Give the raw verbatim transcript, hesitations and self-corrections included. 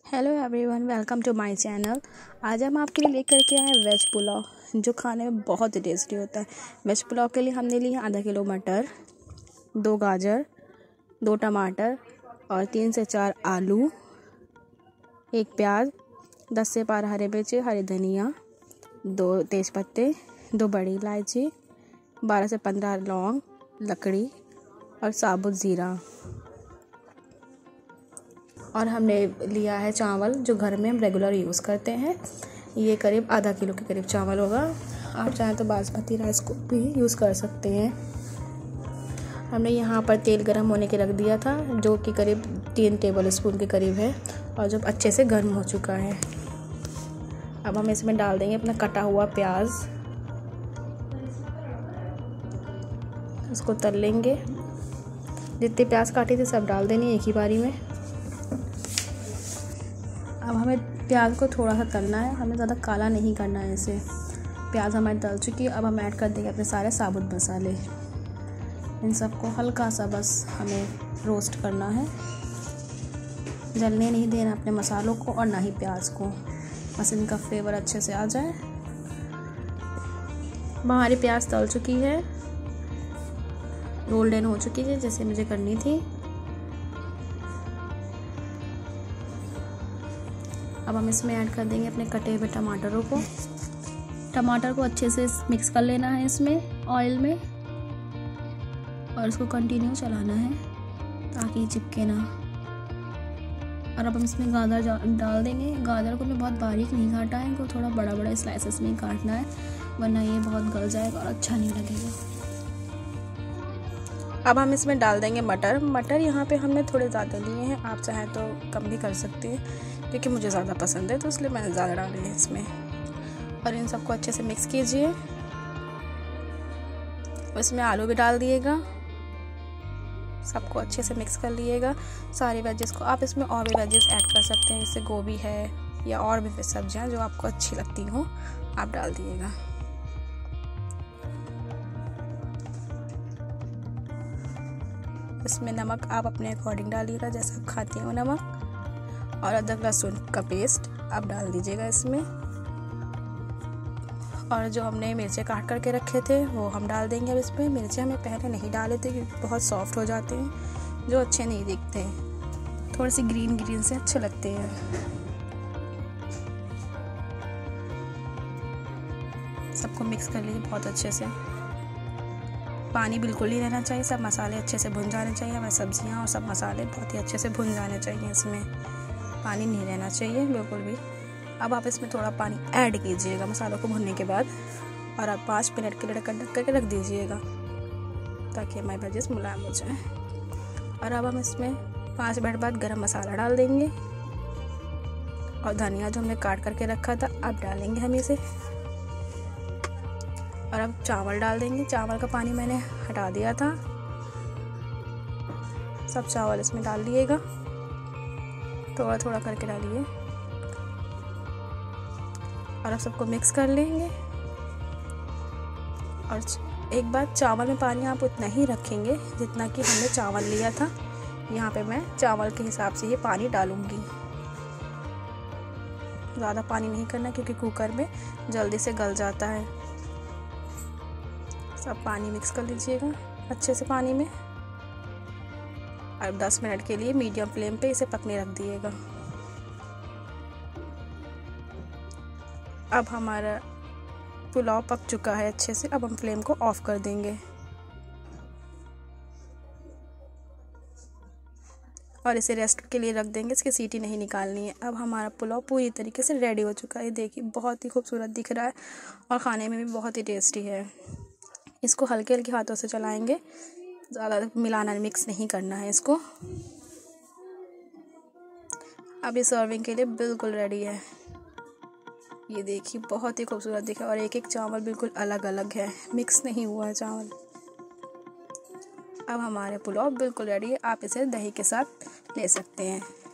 Hello everyone, welcome to my channel. आज हम आपके लिए लेकर के आए हैं वेज पुलाव, जो खाने में बहुत ही टेस्टी होता है। वेज पुलाव के लिए हमने लिए आधा किलो मटर, दो गाजर, दो टमाटर और तीन से चार आलू, एक प्याज, दस से बारह हरे मिर्ची, हरी धनिया, दो तेज़पत्ते, दो बड़ी इलायची, बारह से पंद्रह लौंग, लकड़ी और साबुत ज़ीरा। और हमने लिया है चावल, जो घर में हम रेगुलर यूज़ करते हैं। ये करीब आधा किलो के करीब चावल होगा। आप चाहें तो बासमती राइस को भी यूज़ कर सकते हैं। हमने यहाँ पर तेल गरम होने के रख दिया था, जो कि करीब तीन टेबल स्पून के करीब है और जब अच्छे से गर्म हो चुका है। अब हम इसमें डाल देंगे अपना कटा हुआ प्याज। इसको तल लेंगे। जितने प्याज काटे थे सब डाल देनी एक ही बारी में। अब हमें प्याज को थोड़ा सा तलना है, हमें ज़्यादा काला नहीं करना है इसे। प्याज हमारी तल चुकी है। अब हम ऐड कर देंगे अपने सारे साबुत मसाले। इन सबको हल्का सा बस हमें रोस्ट करना है, जलने नहीं देना अपने मसालों को और ना ही प्याज को, बस इनका फ्लेवर अच्छे से आ जाए। हमारी प्याज तल चुकी है, गोल्डन हो चुकी है जैसे मुझे करनी थी। अब हम इसमें ऐड कर देंगे अपने कटे हुए टमाटरों को। टमाटर को अच्छे से मिक्स कर लेना है इसमें ऑयल में और इसको कंटिन्यू चलाना है ताकि चिपके ना। और अब हम इसमें गाजर डाल देंगे। गाजर को मैं बहुत बारीक नहीं काटा है, इनको थोड़ा बड़ा बड़ा स्लाइसेस में ही काटना है, वरना ये बहुत गल जाएगा और अच्छा नहीं लगेगा। अब हम इसमें डाल देंगे मटर। मटर यहाँ पे हमने थोड़े ज़्यादा लिए हैं, आप चाहें तो कम भी कर सकते हैं, क्योंकि मुझे ज़्यादा पसंद है तो इसलिए मैंने ज़्यादा डाले हैं इसमें। और इन सबको अच्छे से मिक्स कीजिए। इसमें आलू भी डाल दिएगा, सबको अच्छे से मिक्स कर लीजिएगा सारी वेजेस को। आप इसमें और भी वेजेस ऐड कर सकते हैं, जैसे गोभी है या और भी सब्जियां जो आपको अच्छी लगती हो आप डाल दिएगा। इसमें नमक आप अपने अकॉर्डिंग डालिएगा, जैसे आप खाती हो नमक। और अदरक लहसुन का पेस्ट आप डाल दीजिएगा इसमें। और जो हमने मिर्चे काट करके रखे थे वो हम डाल देंगे अब इसमें। मिर्चे हमें पहले नहीं डाले थे क्योंकि बहुत सॉफ्ट हो जाते हैं, जो अच्छे नहीं दिखते हैं, थोड़ी सी ग्रीन ग्रीन से अच्छे लगते हैं। सबको मिक्स कर लीजिए बहुत अच्छे से। पानी बिल्कुल नहीं रहना चाहिए, सब मसाले अच्छे से भुन जाने चाहिए। हमें सब्जियां और सब मसाले बहुत ही अच्छे से भुन जाने चाहिए, इसमें पानी नहीं रहना चाहिए बिल्कुल भी। अब आप इसमें थोड़ा पानी ऐड कीजिएगा मसालों को भुनने के बाद, और आप पाँच मिनट के लिए ढक ढक करके रख दीजिएगा ताकि हमारी वेजेस मुलायम हो जाए। और अब हम इसमें पाँच मिनट बाद गरम मसाला डाल देंगे और धनिया जो हमने काट करके रखा था अब डालेंगे हम इसे। और अब चावल डाल देंगे। चावल का पानी मैंने हटा दिया था। सब चावल इसमें डाल दिएगा, थोड़ा थोड़ा करके डालिए। और अब सबको मिक्स कर लेंगे। और एक बात, चावल में पानी आप उतना ही रखेंगे जितना कि हमने चावल लिया था। यहाँ पे मैं चावल के हिसाब से ये पानी डालूंगी, ज़्यादा पानी नहीं करना क्योंकि कुकर में जल्दी से गल जाता है। सब पानी मिक्स कर लीजिएगा अच्छे से पानी में। और दस मिनट के लिए मीडियम फ्लेम पे इसे पकने रख दिएगा। अब हमारा पुलाव पक चुका है अच्छे से। अब हम फ्लेम को ऑफ कर देंगे और इसे रेस्ट के लिए रख देंगे, इसकी सीटी नहीं निकालनी है। अब हमारा पुलाव पूरी तरीके से रेडी हो चुका है। देखिए बहुत ही खूबसूरत दिख रहा है और खाने में भी बहुत ही टेस्टी है। इसको हल्के हल्के हाथों से चलाएंगे, ज़्यादा मिलाना मिक्स नहीं करना है इसको। अब ये सर्विंग के लिए बिल्कुल रेडी है। ये देखिए बहुत ही खूबसूरत दिखा और एक एक चावल बिल्कुल अलग अलग है, मिक्स नहीं हुआ है चावल। अब हमारे पुलाव बिल्कुल रेडी है, आप इसे दही के साथ ले सकते हैं।